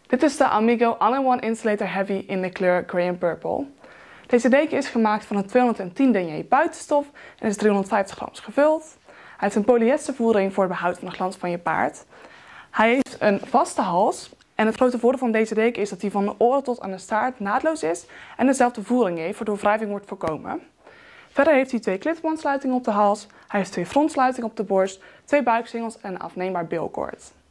Dit is de Amigo All-in-One Insulator Heavy in de kleur Grey and Purple. Deze deken is gemaakt van een 210 denier buitenstof en is 350 grams gevuld. Hij heeft een polyestervoering voor het behoud van de glans van je paard. Hij heeft een vaste hals en het grote voordeel van deze deken is dat hij van de oren tot aan de staart naadloos is en dezelfde voering heeft, waardoor wrijving wordt voorkomen. Verder heeft hij 2 klittenbandsluitingen op de hals, hij heeft 2 frontsluitingen op de borst, 2 buiksingels en een afneembaar bilkoord.